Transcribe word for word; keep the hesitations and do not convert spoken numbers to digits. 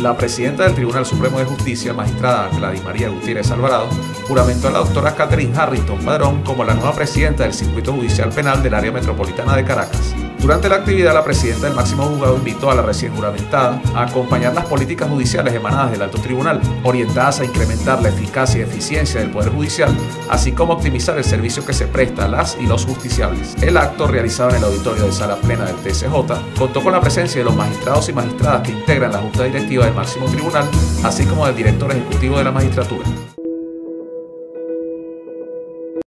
La presidenta del Tribunal Supremo de Justicia, magistrada Gladys María Gutiérrez Alvarado, juramentó a la doctora Catherine Harrington Padrón como la nueva presidenta del Circuito Judicial Penal del Área Metropolitana de Caracas. Durante la actividad, la presidenta del máximo juzgado invitó a la recién juramentada a acompañar las políticas judiciales emanadas del alto tribunal, orientadas a incrementar la eficacia y eficiencia del Poder Judicial, así como optimizar el servicio que se presta a las y los justiciables. El acto, realizado en el auditorio de Sala Plena del T S J, contó con la presencia de los magistrados y magistradas que integran la Junta Directiva del máximo tribunal, así como del director ejecutivo de la magistratura.